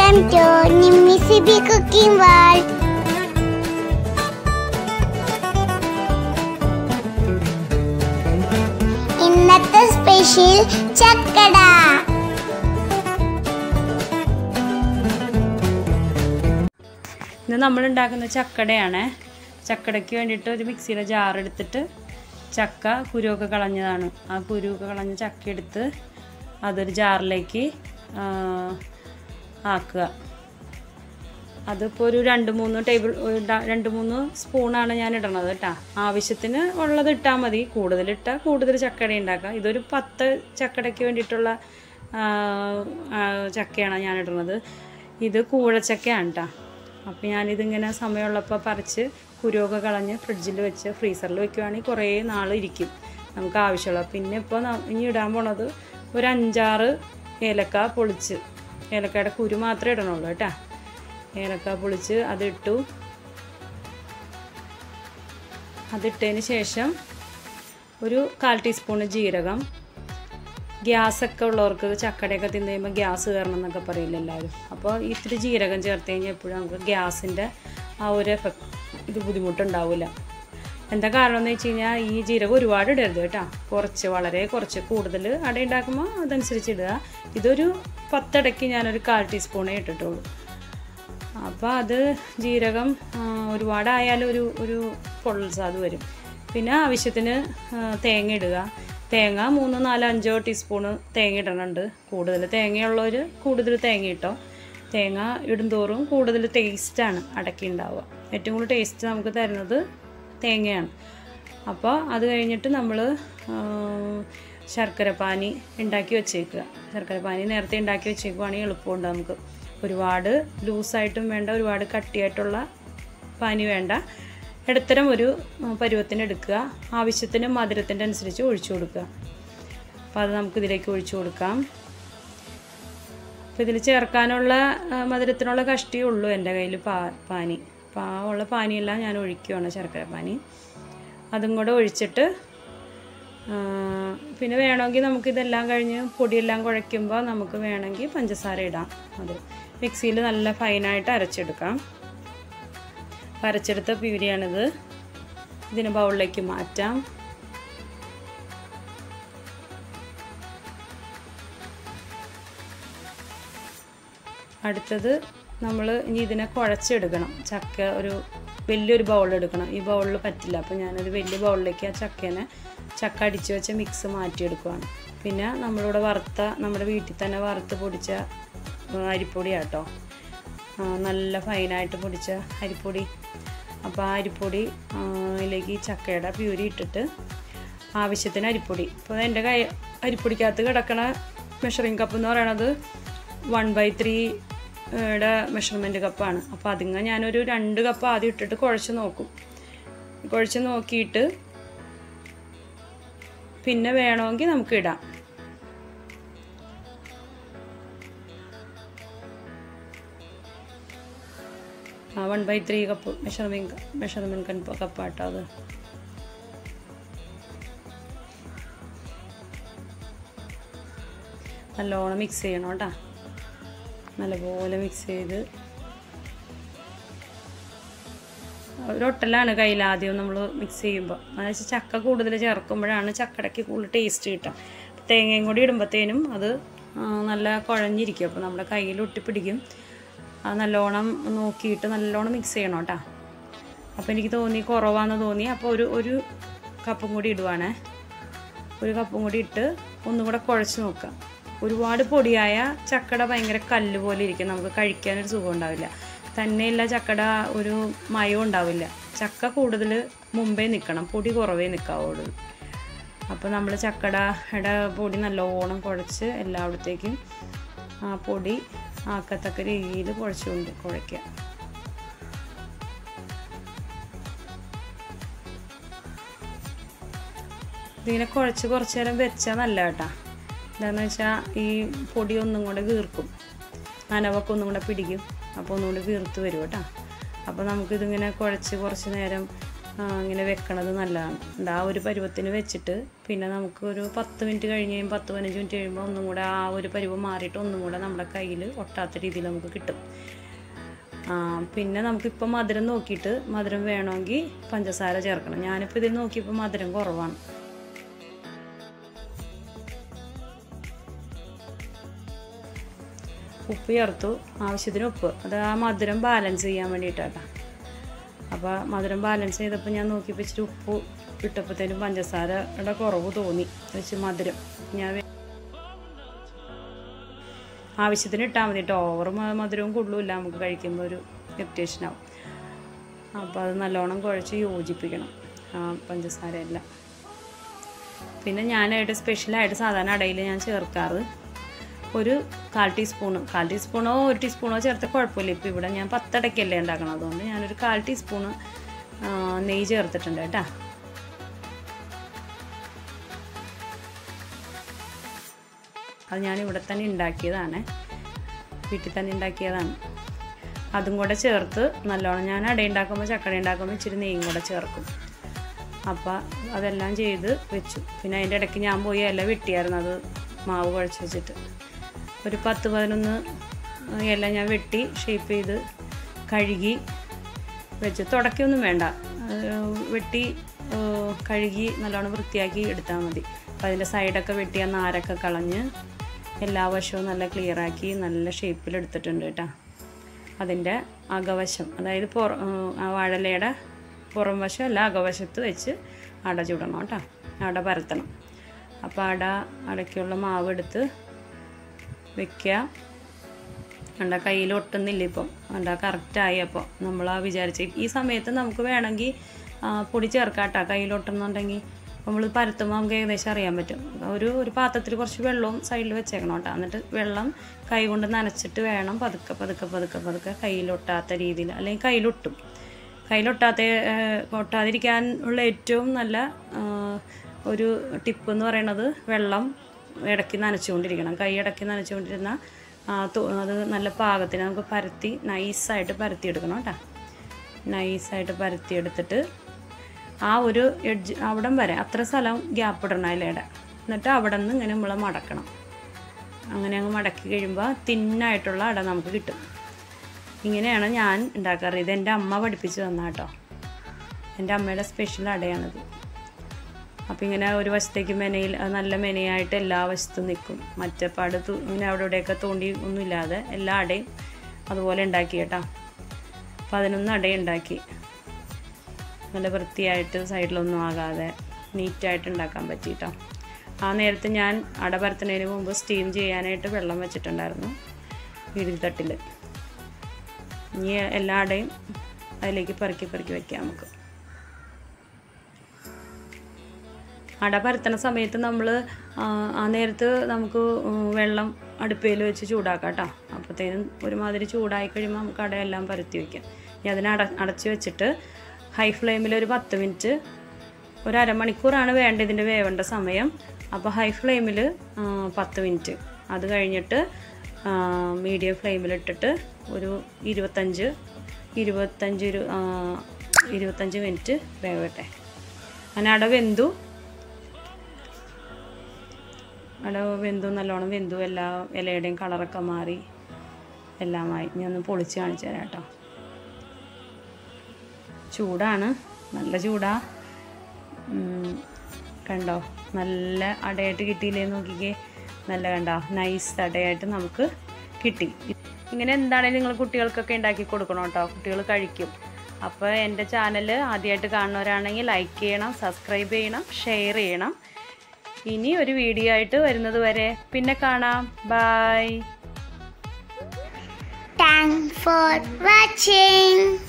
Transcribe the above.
Welcome to Nimisibi Cooking World. ഇന്നത്തെ special ചക്കട. ഇന്ന് നമ്മൾ ഉണ്ടാക്കുന്ന ചക്കടയാണ്. ചക്കടയ്ക്ക് വേണ്ടിയിട്ട് ഒരു മിക്സിയിലെ ജാർ എടുത്തിട്ട് ചക്ക കുരുവൊക്കെ കളഞ്ഞതാണ്. ആ കുരുവൊക്കെ കളഞ്ഞ ചക്ക എടുത്ത് അതൊരു ജാറിലേക്ക് ആക്കുക. അതിപ്പോൾ ഒരു 2-3 സ്പൂണാണ് ഞാൻ ഇടണത് കേട്ടോ. ആവശ്യത്തിന് ഉള്ളത് ഇട്ടാൽ മതി. കൂടുതലിട്ടാൽ കൂടുതൽ ചക്കട ഉണ്ടാക്കുക. ഇതൊരു 10 ചക്കടയ്ക്ക് വേണ്ടിയിട്ടുള്ള ചക്കയാണ് ഞാൻ ഇടുന്നത്. ഇത് കൂഴച്ചക്കയാണ് കേട്ടോ. അപ്പോൾ ഞാനിതിങ്ങനെ സമയമുള്ളപ്പോൾ പറിച്ച് കുരുവൊക്കെ കളഞ്ഞ് ഫ്രിഡ്ജിൽ വെച്ച് ഫ്രീസറിൽ വെക്കുകയാണെങ്കിൽ കുറേ നാൾ ഇരിക്കും നമുക്ക് ആവശ്യമുള്ള. പിന്നെ ഇപ്പോൾ ഇനി ഇടാൻ പോണത് ഒരു 5-6 ഏലക്ക പൊളിച്ച്, ഏലക്കയുടെ കുരു മാത്രമേ ഇടണുള്ളൂ കേട്ടോ. ഏലക്ക പൊളിച്ച് അതിട്ടു. അതിട്ടതിന് ശേഷം ഒരു 1/4 ടീസ്പൂണ് ജീരകം. ഗ്യാസൊക്കെ ഉള്ളവർക്ക് ചക്കടയൊക്കെ തിന്നു കഴിയുമ്പോൾ ഗ്യാസ് കയറണം എന്നൊക്കെ പറയില്ല എല്ലാവരും. അപ്പോൾ ഇത്തിരി ജീരകം ചേർത്ത് കഴിഞ്ഞാൽ എപ്പോഴും നമുക്ക് ഗ്യാസിൻ്റെ ആ ഒരു ഇത് ബുദ്ധിമുട്ടുണ്ടാവില്ല. എന്താ കാരണം എന്ന് വെച്ച് കഴിഞ്ഞാൽ ഈ ജീരകം ഒരുപാട് ഇടരുത് കേട്ടോ. വളരെ കുറച്ച്. കൂടുതൽ അട ഉണ്ടാക്കുമ്പോൾ അതനുസരിച്ച് ഇടുക. ഇതൊരു 10 അടയ്ക്ക് ഞാനൊരു 1/4 ടീസ്പൂണേ ഇട്ടിട്ടുള്ളൂ. അപ്പോൾ അത് ജീരകം ഒരുപാടായാലും ഒരു പൊള്ളൽസാത് വരും. പിന്നെ ആവശ്യത്തിന് തേങ്ങ ഇടുക. തേങ്ങ 3-4-5 ടീസ്പൂണ് തേങ്ങ ഇടണുണ്ട്. കൂടുതൽ തേങ്ങയുള്ളവർ കൂടുതൽ തേങ്ങ ഇട്ടോ. തേങ്ങ ഇടുന്തോറും കൂടുതൽ ടേസ്റ്റാണ് അടയ്ക്ക് ഉണ്ടാവുക. ഏറ്റവും കൂടുതൽ ടേസ്റ്റ് നമുക്ക് തരുന്നത് തേങ്ങയാണ്. അപ്പോൾ അത് കഴിഞ്ഞിട്ട് നമ്മൾ ശർക്കരപ്പാനി ഉണ്ടാക്കി വെച്ചേക്കുക. ശർക്കരപ്പാനി നേരത്തെ ഉണ്ടാക്കി വെച്ചേക്കുവാണെങ്കിൽ എളുപ്പമുണ്ട് നമുക്ക്. ഒരുപാട് ലൂസായിട്ടും വേണ്ട, ഒരുപാട് കട്ടിയായിട്ടുള്ള പാനി വേണ്ട. ഇടത്തരം ഒരു പരുവത്തിന് എടുക്കുക. ആവശ്യത്തിന് മധുരത്തിൻ്റെ അനുസരിച്ച് ഒഴിച്ചു കൊടുക്കുക. അപ്പോൾ അത് നമുക്കിതിലേക്ക് ഒഴിച്ചു കൊടുക്കാം. അപ്പോൾ ഇതിൽ ചേർക്കാനുള്ള മധുരത്തിനുള്ള കഷ്ടിയേ ഉള്ളൂ എൻ്റെ കയ്യിൽ. പാനി ഉള്ള പാനിയെല്ലാം ഞാൻ ഒഴിക്കുകയാണ്, ശർക്കര പാനി. അതും കൂടെ ഒഴിച്ചിട്ട് പിന്നെ വേണമെങ്കിൽ നമുക്കിതെല്ലാം കഴിഞ്ഞ് പൊടിയെല്ലാം കുഴയ്ക്കുമ്പോൾ നമുക്ക് വേണമെങ്കിൽ പഞ്ചസാര ഇടാം. അത് മിക്സിയിൽ നല്ല ഫൈനായിട്ട് അരച്ചെടുക്കാം. അരച്ചെടുത്ത പ്യൂരിയാണിത്. ഇതിനെ ബൗളിലേക്ക് മാറ്റാം. അടുത്തത് നമ്മൾ ഇനി ഇതിനെ കുഴച്ചെടുക്കണം. ചക്ക ഒരു വലിയൊരു ബൗളെടുക്കണം. ഈ ബൗളിൽ പറ്റില്ല. അപ്പോൾ ഞാനൊരു വലിയ ബൗളിലേക്ക് ആ ചക്ക അടിച്ച് വെച്ച മിക്സ് മാറ്റിയെടുക്കുകയാണ്. പിന്നെ നമ്മളിവിടെ നമ്മുടെ വീട്ടിൽ തന്നെ വറുത്ത് പൊടിച്ച അരിപ്പൊടിയാട്ടോ. നല്ല ഫൈനായിട്ട് പൊടിച്ച അരിപ്പൊടി. അപ്പോൾ ആ അരിപ്പൊടിയിലേക്ക് ഈ ചക്കയുടെ പ്യൂരി ഇട്ടിട്ട് ആവശ്യത്തിന് അരിപ്പൊടി. ഇപ്പോൾ എൻ്റെ അരിപ്പൊടിക്കകത്ത് കിടക്കണ മെഷറിങ് കപ്പ് എന്ന് പറയണത് 1/3 മെഷർമെൻറ്റ് കപ്പാണ്. അപ്പോൾ അതിങ്ങനെ ഞാനൊരു 2 കപ്പ് ആദ്യം ഇട്ടിട്ട് കുഴച്ച് നോക്കും. കുഴച്ച് നോക്കിയിട്ട് പിന്നെ വേണമെങ്കിൽ നമുക്ക് ഇടാം. ആ 1/3 കപ്പ് മെഷർമെൻറ്റ് കപ്പാട്ടോ അത്. നല്ലോണം മിക്സ് ചെയ്യണം കേട്ടോ. നല്ലപോലെ മിക്സ് ചെയ്ത് ഒരൊട്ടലാണ് കയ്യിൽ ആദ്യം നമ്മൾ മിക്സ് ചെയ്യുമ്പോൾ. അതെന്ന് വെച്ചാൽ ചക്ക കൂടുതൽ ചേർക്കുമ്പോഴാണ് ചക്കടയ്ക്ക് കൂടുതൽ ടേസ്റ്റ് കിട്ടുക. തേങ്ങയും കൂടി ഇടുമ്പോഴത്തേനും അത് നല്ല കുഴഞ്ഞിരിക്കും. അപ്പോൾ നമ്മുടെ കയ്യിൽ ഒട്ടിപ്പിടിക്കും. അത് നല്ലോണം നോക്കിയിട്ട് നല്ലോണം മിക്സ് ചെയ്യണം കേട്ടോ. അപ്പോൾ എനിക്ക് കുറവാണെന്ന് തോന്നി. അപ്പോൾ ഒരു കപ്പും കൂടി ഇടുവാണേ. ഒരു കപ്പും കൂടി ഇട്ട് ഒന്നും കൂടെ കുഴച്ച് നോക്കാം. ഒരുപാട് പൊടിയായ ചക്കട ഭയങ്കര കല്ല് പോലെ ഇരിക്കും. നമുക്ക് കഴിക്കാനൊരു സുഖം ഉണ്ടാവില്ല. തന്നെയില്ല, ചക്കട ഒരു മയം ഉണ്ടാവില്ല. ചക്ക കൂടുതൽ മുമ്പേ നിൽക്കണം, പൊടി കുറവേ നിൽക്കാവുള്ളൂ. അപ്പോൾ നമ്മൾ ചക്കടയുടെ പൊടി നല്ലോണം കുഴച്ച് എല്ലായിടത്തേക്കും ആ പൊടി ആക്കത്തക്ക രീതിയിൽ കുഴയ്ക്കുക. ഇതിങ്ങനെ കുഴച്ച് കുറച്ച് നേരം വെച്ചാൽ നല്ല കേട്ടോ. എന്താണെന്ന് വെച്ചാൽ ഈ പൊടി ഒന്നും കൂടെ വീർക്കും, നനവൊക്കെ ഒന്നും കൂടെ പിടിക്കും. അപ്പോൾ ഒന്നുകൂടി വീർത്ത് വരും കേട്ടോ. അപ്പോൾ നമുക്കിതിങ്ങനെ കുഴച്ച് കുറച്ച് നേരം ഇങ്ങനെ വെക്കണത് നല്ലതാണ്. ആ ഒരു പരുവത്തിന് വെച്ചിട്ട് പിന്നെ നമുക്ക് ഒരു 10 മിനിറ്റ് കഴിഞ്ഞ് 10-15 മിനിറ്റ് കഴിയുമ്പോൾ ഒന്നും കൂടെ ആ ഒരു പരുവ് മാറിയിട്ട് ഒന്നും കൂടെ നമ്മുടെ കയ്യിൽ ഒട്ടാത്ത രീതിയിൽ നമുക്ക് കിട്ടും. പിന്നെ നമുക്കിപ്പോൾ മധുരം നോക്കിയിട്ട് മധുരം വേണമെങ്കിൽ പഞ്ചസാര ചേർക്കണം. ഞാനിപ്പോൾ ഇതിൽ നോക്കിയപ്പോൾ മധുരം കുറവാണ്. ഉപ്പ് ചേർത്തു, ആവശ്യത്തിന് ഉപ്പ്. അത് ആ മധുരം ബാലൻസ് ചെയ്യാൻ വേണ്ടിയിട്ടാണ്. അപ്പോൾ മധുരം ബാലൻസ് ചെയ്തപ്പോൾ ഞാൻ നോക്കിയപ്പോൾ ഇച്ചിരി ഉപ്പ് ഇട്ടപ്പോഴത്തേനും പഞ്ചസാരയുടെ കുറവ് തോന്നി. വെച്ച് മധുരം ഞാൻ ആവശ്യത്തിന് ഇട്ടാൽ മതി കേട്ടോ. ഓവർ മധുരവും കൂടുതലുമില്ല, നമുക്ക് കഴിക്കുമ്പോൾ ഒരു ഇറിറ്റേഷനാവും. അപ്പോൾ അത് നല്ലോണം കുഴച്ച് യോജിപ്പിക്കണം പഞ്ചസാരയെല്ലാം. പിന്നെ ഞാനായിട്ട് സ്പെഷ്യലായിട്ട് സാധാരണ അടയിൽ ഞാൻ ചേർക്കാറ് ഒരു 1/4 ടീസ്പൂണ് 1/4 ടീസ്പൂണോ 1 ടീസ്പൂണോ ചേർത്താൽ കുഴപ്പമില്ല. ഇപ്പോൾ ഇവിടെ ഞാൻ 10 അടയ്ക്കല്ലേ ഉണ്ടാക്കണം, അതുകൊണ്ട് ഞാനൊരു 1/4 ടീസ്പൂണ് നെയ്യ് ചേർത്തിട്ടുണ്ട് കേട്ടോ. അത് ഞാൻ ഇവിടെ തന്നെ ഉണ്ടാക്കിയതാണ്, വീട്ടിൽ തന്നെ ഉണ്ടാക്കിയതാണ്. അതും കൂടെ ചേർത്ത് നല്ലോണം ഞാൻ അട ഉണ്ടാക്കുമ്പോൾ ചക്കട ഉണ്ടാക്കുമ്പോൾ ഇച്ചിരി നെയ്യും കൂടെ ചേർക്കും. അപ്പോൾ അതെല്ലാം ചെയ്ത് വെച്ചു. പിന്നെ അതിൻ്റെ ഇടയ്ക്ക് ഞാൻ പോയി ഇല വെട്ടിയായിരുന്നു, അത് മാവ് കുഴച്ച് വെച്ചിട്ട് ഒരു 10-11 ഇല ഞാൻ വെട്ടി ഷേപ്പ് ചെയ്ത് കഴുകി വെച്ച്. തുടക്കൊന്നും വേണ്ട, വെട്ടി കഴുകി നല്ലോണം വൃത്തിയാക്കി എടുത്താൽ മതി. അപ്പോൾ അതിൻ്റെ സൈഡൊക്കെ വെട്ടി ആ നാരൊക്കെ കളഞ്ഞ് എല്ലാ വശവും നല്ല ക്ലിയറാക്കി നല്ല ഷേപ്പിലെടുത്തിട്ടുണ്ട് കേട്ടോ. അതിൻ്റെ അകവശം, അതായത് വാഴലയുടെ പുറം വശം അല്ല അകവശത്ത് വെച്ച് അട ചുടണം കേട്ടോ, അട പരത്തണം. അപ്പോൾ അടയ്ക്കുള്ള മാവ് എടുത്ത് വെക്കുക. കണ്ട കയ്യിൽ ഒട്ടുന്നില്ല ഇപ്പം, കണ്ട കറക്റ്റായി. അപ്പോൾ നമ്മൾ വിചാരിച്ച ഈ സമയത്ത് നമുക്ക് വേണമെങ്കിൽ പൊടി ചേർക്കാം കേട്ടോ. കയ്യിലൊട്ടുന്നുണ്ടെങ്കിൽ നമ്മൾ പരത്തുമ്പോൾ നമുക്ക് ഏകദേശം അറിയാൻ പറ്റും. ഒരു പാത്രത്തിൽ കുറച്ച് വെള്ളവും സൈഡിൽ വെച്ചേക്കണം കേട്ടോ. എന്നിട്ട് വെള്ളം കൈ കൊണ്ട് നനച്ചിട്ട് വേണം പതുക്കെ പതുക്കെ പതുക്കെ പതുക്കെ കയ്യിലൊട്ടാത്ത രീതിയിൽ, അല്ലെങ്കിൽ ഒട്ടാതിരിക്കാൻ ഉള്ള ഏറ്റവും നല്ല ഒരു ടിപ്പ് എന്ന് പറയുന്നത് വെള്ളം ഇടയ്ക്ക് നനച്ചുകൊണ്ടിരിക്കണം. കൈ ഇടയ്ക്ക് നനച്ചുകൊണ്ടിരുന്ന അത് നല്ല പാകത്തിന് നമുക്ക് പരത്തി നൈസായിട്ട് പരത്തിയെടുക്കണം കേട്ടോ. നൈസായിട്ട് പരത്തിയെടുത്തിട്ട് ആ ഒരു എഡ്ജ് അവിടം വരെ അത്ര സ്ഥലം ഗ്യാപ്പ് ഇടണം ഇലയുടെ. എന്നിട്ട് അവിടെ നിന്ന് ഇങ്ങനെ നമ്മൾ മടക്കണം. അങ്ങനെ അങ്ങ് മടക്കി കഴിയുമ്പോൾ തിന്നായിട്ടുള്ള അട നമുക്ക് കിട്ടും. ഇങ്ങനെയാണ് ഞാൻ ഉണ്ടാക്കാറ്. ഇത് എൻ്റെ അമ്മ പഠിപ്പിച്ച് തന്ന കേട്ടോ, എൻ്റെ അമ്മയുടെ സ്പെഷ്യൽ അടയാണിത്. അപ്പോൾ ഇങ്ങനെ ഒരു വശത്തേക്ക് നല്ല മെനയായിട്ട് എല്ലാ വശത്തും നിൽക്കും. മറ്റേപ്പാട് ഇങ്ങനെ അവിടെ ഇവിടെയൊക്കെ തോണ്ടി ഒന്നുമില്ലാതെ എല്ലാ അടയും അതുപോലെ ഉണ്ടാക്കി കേട്ടോ. 11 അടയുണ്ടാക്കി, നല്ല വൃത്തിയായിട്ട് സൈഡിലൊന്നും ആകാതെ നീറ്റായിട്ട് ഉണ്ടാക്കാൻ പറ്റി കേട്ടോ. ആ നേരത്ത് ഞാൻ അട പരത്തുന്നതിന് മുമ്പ് സ്റ്റീം ചെയ്യാനായിട്ട് വെള്ളം വെച്ചിട്ടുണ്ടായിരുന്നു ഇഡ്ഡലിത്തട്ടിൽ. ഇനി എല്ലാ അടയും അതിലേക്ക് പെറുക്കി വയ്ക്കാം നമുക്ക്. അട പരത്തണ സമയത്ത് നമ്മൾ ആ നേരത്ത് നമുക്ക് വെള്ളം അടുപ്പയിൽ വെച്ച് ചൂടാക്കാം കേട്ടോ. അപ്പോഴത്തേനും ഒരുമാതിരി ചൂടായി കഴിയുമ്പോൾ നമുക്ക് അടയെല്ലാം പരത്തി വയ്ക്കാം. ഇനി അതിനെ അടച്ച് വെച്ചിട്ട് ഹൈ ഫ്ലെയിമിൽ ഒരു 10 മിനിറ്റ്, ഒരു അരമണിക്കൂറാണ് വേണ്ട ഇതിൻ്റെ വേവേണ്ട സമയം. അപ്പോൾ ഹൈ ഫ്ലെയിമിൽ 10 മിനിറ്റ്, അത് കഴിഞ്ഞിട്ട് മീഡിയം ഫ്ലെയിമിലിട്ടിട്ട് ഒരു 25 മിനിറ്റ് വേവട്ടെ. അങ്ങനെ അട വെന്തു നല്ലോണം വെന്തു. എല്ലാ ഇലയുടെയും കളറൊക്കെ മാറി എല്ലാമായി. ഞാൻ ഒന്ന് പൊളിച്ച് കാണിച്ചു തരാം കേട്ടോ. ചൂടാണ്, നല്ല ചൂടാ. കണ്ടോ, നല്ല അടയായിട്ട് കിട്ടിയില്ലേ നോക്കിക്കേ. നല്ല കണ്ടോ, നൈസ് അടയായിട്ട് നമുക്ക് കിട്ടി. ഇങ്ങനെ എന്താണെങ്കിലും നിങ്ങൾ കുട്ടികൾക്കൊക്കെ ഉണ്ടാക്കി കൊടുക്കണം കേട്ടോ, കുട്ടികൾ കഴിക്കും. അപ്പോൾ എൻ്റെ ചാനൽ ആദ്യമായിട്ട് കാണുന്നവരാണെങ്കിൽ ലൈക്ക് ചെയ്യണം, സബ്സ്ക്രൈബ് ചെയ്യണം, ഷെയർ ചെയ്യണം. ഇനി ഒരു വീഡിയോ ആയിട്ട് വരുന്നത് വരെ പിന്നെ കാണാം. ബൈ. Thanks for watching.